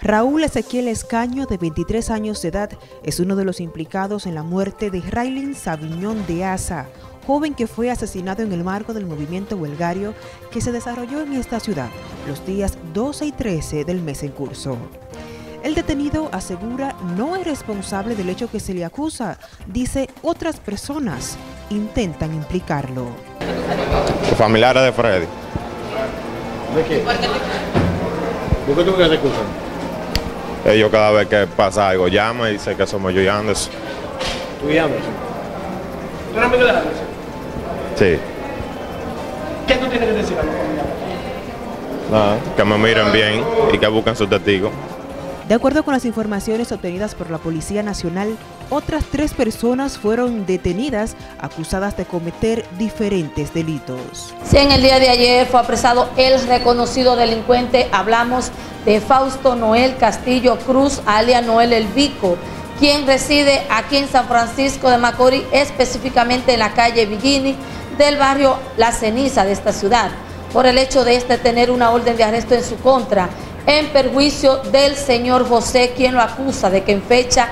Raúl Ezequiel Escaño, de 23 años de edad, es uno de los implicados en la muerte de Raylin Saviñón de Asa, joven que fue asesinado en el marco del movimiento huelgario que se desarrolló en esta ciudad los días 12 y 13 del mes en curso. El detenido asegura no es responsable del hecho que se le acusa. Dice, otras personas intentan implicarlo. Los familiares de Freddy. ¿De qué? ¿Por qué tú crees que se acusan? Ellos cada vez que pasa algo llaman y dicen que somos yo y Anderson. ¿Tú y Anderson? ¿Tú eres amigo de Anderson? Sí. ¿Qué tú tienes que decir a los familiares? Nada, que me miren bien y que busquen sus testigos. De acuerdo con las informaciones obtenidas por la Policía Nacional, otras 3 personas fueron detenidas acusadas de cometer diferentes delitos. Sí, en el día de ayer fue apresado el reconocido delincuente. Hablamos de Fausto Noel Castillo Cruz, alias Noel El Vico, quien reside aquí en San Francisco de Macorís, específicamente en la calle Villini del barrio La Ceniza de esta ciudad, por el hecho de tener una orden de arresto en su contra, en perjuicio del señor José, quien lo acusa de que en fecha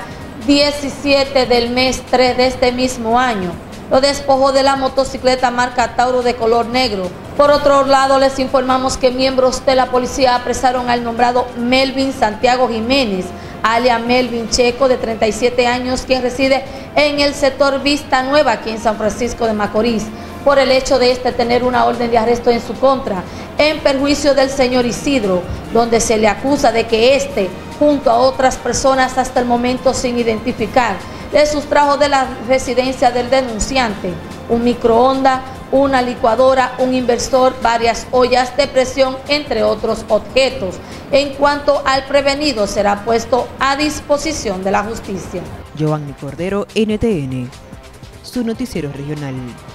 17 del mes 3 de este mismo año lo despojó de la motocicleta marca Tauro de color negro. Por otro lado, les informamos que miembros de la policía apresaron al nombrado Melvin Santiago Jiménez, alias Melvin Checo, de 37 años, quien reside en el sector Vista Nueva, aquí en San Francisco de Macorís, por el hecho de tener una orden de arresto en su contra, en perjuicio del señor Isidro, donde se le acusa de que junto a otras personas hasta el momento sin identificar, le sustrajo de la residencia del denunciante un microondas, una licuadora, un inversor, varias ollas de presión, entre otros objetos. En cuanto al prevenido, será puesto a disposición de la justicia. Giovanni Cordero, NTN, su noticiero regional.